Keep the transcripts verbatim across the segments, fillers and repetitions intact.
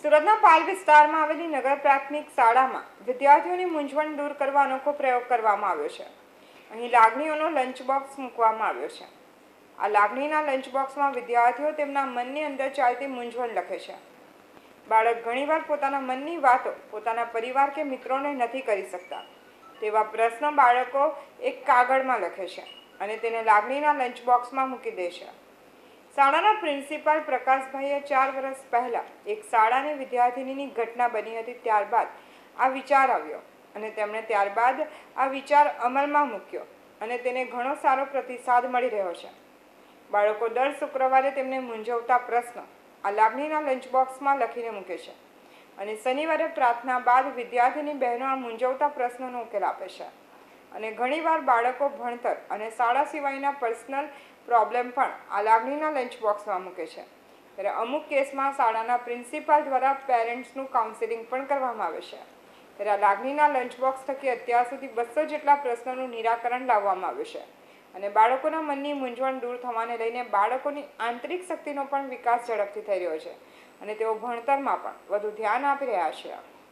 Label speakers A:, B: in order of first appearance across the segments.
A: સુરતના પાલ વિસ્તારમાં આવેલી નગર પ્રાથમિક શાળામાં વિદ્યાર્થીઓની મૂંઝવણ દૂર કરવા અનોખો પ્રયોગ કરવામાં આવ્યો છે। અહીં લાગણીઓનો લંચ બોક્સ મૂકવામાં આવ્યો છે। આ લાગણીના લંચ બોક્સમાં વિદ્યાર્થીઓ તેમના મનની અંદર ચાલતી મૂંઝવણ લખે છે। બાળક ઘણીવાર પોતાના મનની વાતો પોતાના પરિવાર કે મિત્રોને નથી કરી શકતા તેવા પ્રશ્ન બાળકો એક કાગળમાં લખે છે અને તેને લાગણીના લંચ બોક્સમાં મૂકી દે છે। શાળાના પ્રિન્સિપાલ પ્રકાશભાઈએ ચાર વર્ષ પહેલા એક શાળાની વિદ્યાર્થિનીની ઘટના બની હતી। ત્યારબાદ આ વિચાર આવ્યો અને તેમણે ત્યારબાદ આ વિચાર અમલમાં મૂક્યો અને તેને ઘણો સારો પ્રતિસાદ મળી રહ્યો છે। બાળકો દર શુક્રવારે તેમને મૂંઝવતા પ્રશ્નો આ લાગણીના લંચ બોક્સમાં લખીને મૂકે છે અને શનિવારે પ્રાર્થના બાદ વિદ્યાર્થીની બહેનો આ મૂંઝવતા પ્રશ્નોનો ઉકેલ આપે છે અને ઘણીવાર બાળકો ભણતર અને શાળા સિવાયના પર્સનલ પ્રોબ્લેમ પણ આ લાગણીના લંચ બોક્સમાં મૂકે છે। ત્યારે અમુક કેસમાં શાળાના પ્રિન્સિપાલ દ્વારા પેરેન્ટ્સનું કાઉન્સેલિંગ પણ કરવામાં આવે છે। ત્યારે આ લાગણીના લંચ બોક્સ થકી અત્યાર સુધી બસો જેટલા પ્રશ્નોનું નિરાકરણ લાવવામાં આવ્યું છે અને બાળકોના મનની મૂંઝવણ દૂર થવાને લઈને બાળકોની આંતરિક શક્તિનો પણ વિકાસ ઝડપથી થઈ રહ્યો છે અને તેઓ ભણતરમાં પણ વધુ ધ્યાન આપી રહ્યા છે।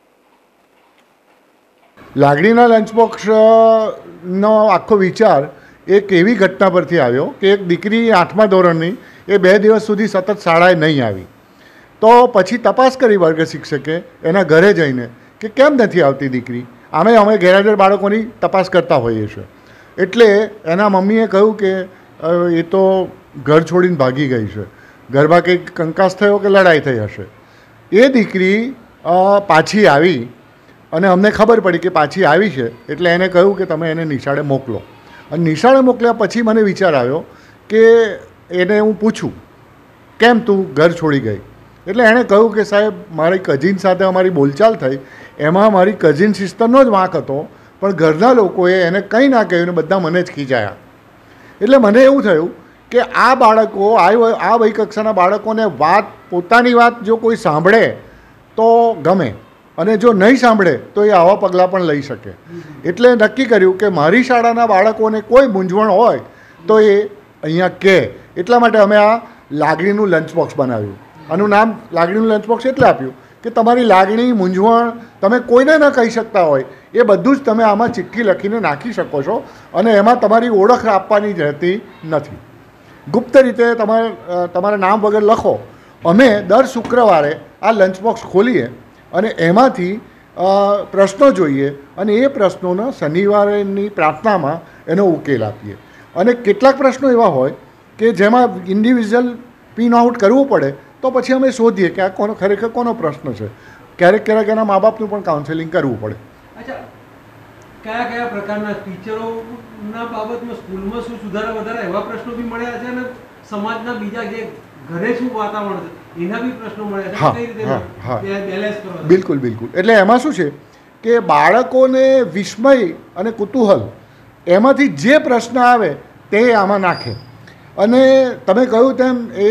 B: લાગણીના લંચ બોક્સનો આખો વિચાર એક એવી ઘટના પરથી આવ્યો કે એક દીકરી આઠમા ધોરણની એ બે દિવસ સુધી સતત શાળાએ નહીં આવી, તો પછી તપાસ કરી વર્ગ શિક્ષકે એના ઘરે જઈને કે કેમ નથી આવતી દીકરી। આમે અમે ગેરહાજર બાળકોની તપાસ કરતા હોઈએ છીએ, એટલે એના મમ્મીએ કહ્યું કે એ તો ઘર છોડીને ભાગી ગઈ છે, ઘરમાં કંઈક કંકાસ થયો કે લડાઈ થઈ હશે। એ દીકરી પાછી આવી અને અમને ખબર પડી કે પાછી આવી છે, એટલે એને કહ્યું કે તમે એને નિશાળે મોકલો। અને નિશાળે મોકલ્યા પછી મને વિચાર આવ્યો કે એને હું પૂછું કેમ તું ઘર છોડી ગઈ, એટલે એણે કહ્યું કે સાહેબ મારી કઝિન સાથે અમારી બોલચાલ થઈ, એમાં મારી કઝિન સિસ્ટરનો જ વાંક હતો, પણ ઘરના લોકોએ એને કંઈ ના કહ્યું ને બધા મને જ ખીજાયા। એટલે મને એવું થયું કે આ બાળકો આ આ વયકક્ષાના બાળકોને વાત પોતાની વાત જો કોઈ સાંભળે તો ગમે અને જો નહીં સાંભળે તો એ આવા પગલાં પણ લઈ શકે। એટલે નક્કી કર્યું કે મારી શાળાના બાળકોને કોઈ મૂંઝવણ હોય તો એ અહીંયા કહે, એટલા માટે અમે આ લાગણીનું લંચ બોક્સ બનાવ્યું। આનું નામ લાગણીનું લંચ બોક્સ એટલે આપ્યું કે તમારી લાગણી મૂંઝવણ તમે કોઈને ન કહી શકતા હોય એ બધું જ તમે આમાં ચિઠ્ઠી લખીને નાખી શકો છો અને એમાં તમારી ઓળખ આપવાની જ રહેતી નથી। ગુપ્ત રીતે તમારે તમારા નામ વગર લખો। અમે દર શુક્રવારે આ લંચ બોક્સ ખોલીએ અને એમાંથી પ્રશ્નો જોઈએ અને એ પ્રશ્નોના શનિવારેની પ્રાર્થનામાં એનો ઉકેલ આપીએ। અને કેટલાક પ્રશ્નો એવા હોય કે જેમાં ઇન્ડિવિજ્યુઅલ પિન આઉટ કરવું પડે તો પછી અમે શોધીએ કે આ કોનો ખરેખર કોનો પ્રશ્ન છે। ક્યારેક ક્યારેક એના મા બાપનું પણ કાઉન્સેલિંગ કરવું પડે।
C: અચ્છા, કયા કયા પ્રકારના ટીચરોના બાબતમાં સ્કૂલમાં શું સુધારા વધારા એવા પ્રશ્નો બી મળ્યા છે અને સમાજના બીજા જે ઘરે શું વાતાવરણ છે એના બી પ્રશ્નો મળ્યા છે, કઈ રીતે બેલેન્સ કરવા?
B: બિલકુલ બિલકુલ એટલે એમાં શું છે કે બાળકોને વિસ્મય અને કુતૂહલ એમાંથી જે પ્રશ્ન આવે તે આમાં નાખે। અને તમે કહ્યું તેમ એ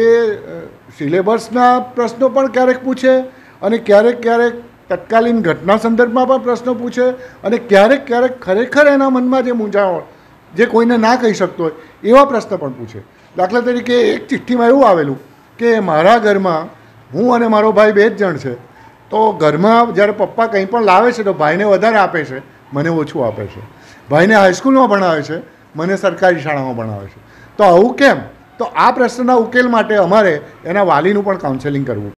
B: સિલેબસના પ્રશ્નો પણ ક્યારેક પૂછે અને ક્યારેક ક્યારેક તત્કાલીન ઘટના સંદર્ભમાં પણ પ્રશ્નો પૂછે અને ક્યારેક ક્યારેક ખરેખર એના મનમાં જે મૂંઝાવણ જે કોઈને ના કહી શકતો હોય એવા પ્રશ્ન પણ પૂછે। દાખલા તરીકે એક ચિઠ્ઠીમાં એવું આવેલું કે મારા ઘરમાં હું અને મારો ભાઈ બે જ જણ છે, તો ઘરમાં જ્યારે પપ્પા કંઈ પણ લાવે છે તો ભાઈને વધારે આપે છે, મને ઓછું આપે છે, ભાઈને હાઈસ્કૂલમાં ભણાવે છે, મને સરકારી શાળામાં ભણાવે છે, તો આવું કેમ? તો આ પ્રશ્નના ઉકેલ માટે અમારે એના વાલીનું પણ કાઉન્સેલિંગ કરવું।